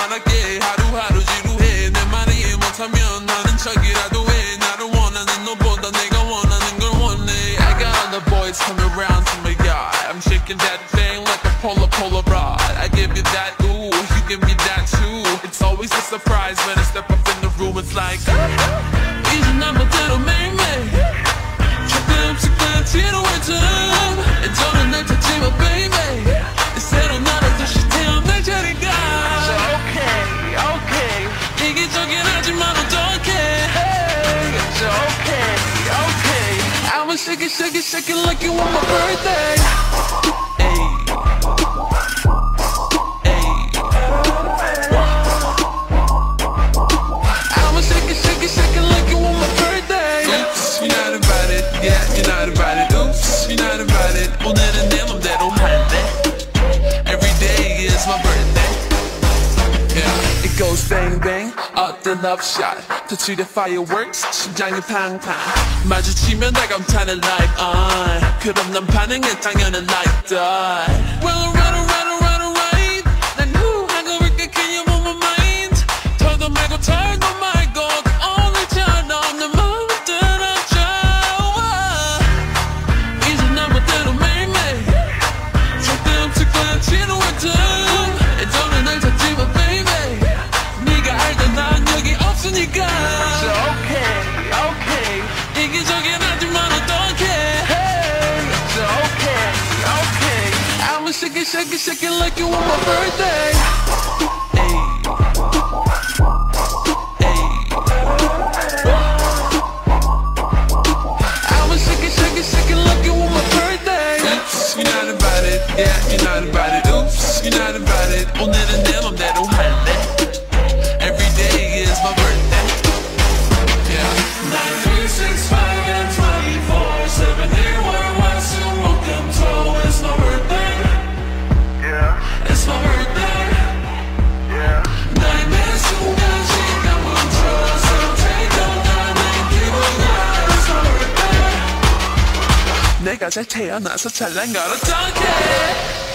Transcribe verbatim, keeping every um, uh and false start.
말할게. 하루하루 지루해. 내 말이 못하면 나는 척이라도 해. 나를 원하는 너보다 내가 원하는 걸 원해. I got other boys coming around to my yard. I'm shaking that thing like a polar Polaroid. I give you that, ooh, you give me that too. It's always a surprise when I step up in the room. It's like 이제 난 멋대로 매일매일 조금씩 다 지루해져. 저는 날 찾지마 baby. 새로운 나를 다시 태어날 자리가. So okay, okay. 이기적인 하지만 어떡해. Hey, so okay, okay. I'ma shake it, shake it, shake it like you want my birthday. Hey, hey. I'ma shake it, shake it, shake it like you want my birthday. Oops, you're not invited. Yeah, you're not invited. Oops, you're not invited. 오늘은 내 맘대로 할래. Every day is my birthday. Yeah, it goes bang bang, up the love shot. touch the fireworks, 심장이 팡팡. 마주치면 나 감탄을 like on. 그럼 난 반응해 당연히 like that. Well alright alright alright alright. 난 후하고 볼게 can you move my mind. 털도 말고 털도 말고 오늘처럼 내 마음을 들어줘. 이제 난 멋대로 매일매일 절대 없을 거야 지루해져. 예전에 날 찾지마 baby. 네가 알던 난 여기 없으니까. So okay, okay. 이기적인 하지만 어떡해. Hey, so okay, okay. I'ma shake it, shake it, shake it like you want my birthday. Hey, hey. I'ma shake it, shake it, shake it like you want my birthday. Oops, you're not invited. Yeah, you're not invited. Oops, you're not invited. 오늘은 내 맘대로 할래. Every day is my birthday. Yeah. nine, three, six, five, and twenty-four seven here where once you won't control. It's my birthday. Yeah. It's my birthday. Yeah. 나의 순간 시간 멈춰서 take on 나는 기분이. It's my birthday. 내가 잘 태어나서 잘난 걸 어떡해.